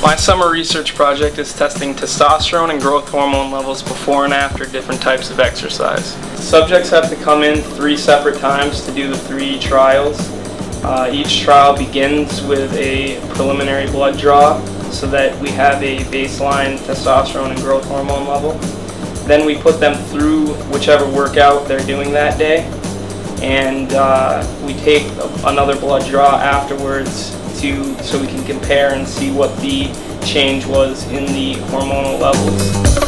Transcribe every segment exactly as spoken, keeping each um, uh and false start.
My summer research project is testing testosterone and growth hormone levels before and after different types of exercise. Subjects have to come in three separate times to do the three trials. Uh, each trial begins with a preliminary blood draw so that we have a baseline testosterone and growth hormone level. Then we put them through whichever workout they're doing that day, and uh, we take another blood draw afterwards to so we can compare and see what the change was in the hormonal levels.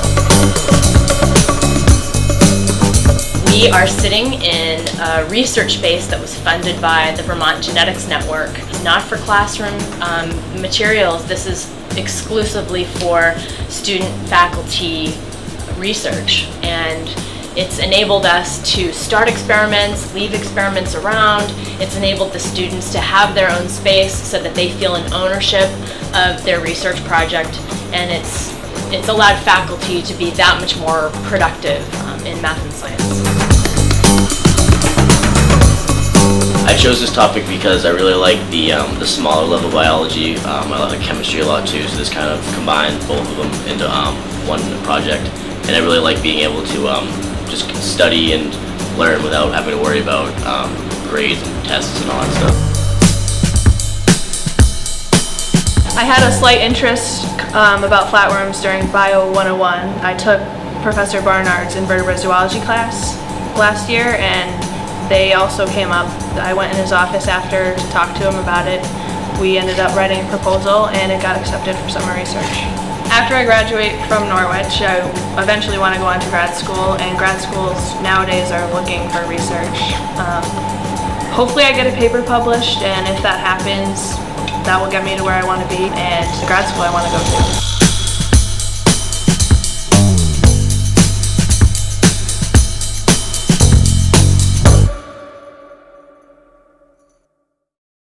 We are sitting in a research base that was funded by the Vermont Genetics Network. It's not for classroom um, materials. This is exclusively for student faculty research, and it's enabled us to start experiments, leave experiments around. It's enabled the students to have their own space so that they feel an ownership of their research project, and it's it's allowed faculty to be that much more productive um, in math and science. I chose this topic because I really like the um, the smaller level biology. Um, I like chemistry a lot too, so this kind of combined both of them into um, one project. And I really like being able to um, just study and learn without having to worry about um, grades and tests and all that stuff. I had a slight interest um, about flatworms during Bio one oh one. I took Professor Barnard's invertebrate zoology class last year, and they also came up. I went in his office after to talk to him about it. We ended up writing a proposal, and it got accepted for summer research. After I graduate from Norwich, I eventually want to go on to grad school, and grad schools nowadays are looking for research. Um, hopefully I get a paper published, and if that happens, that will get me to where I want to be and the grad school I want to go to.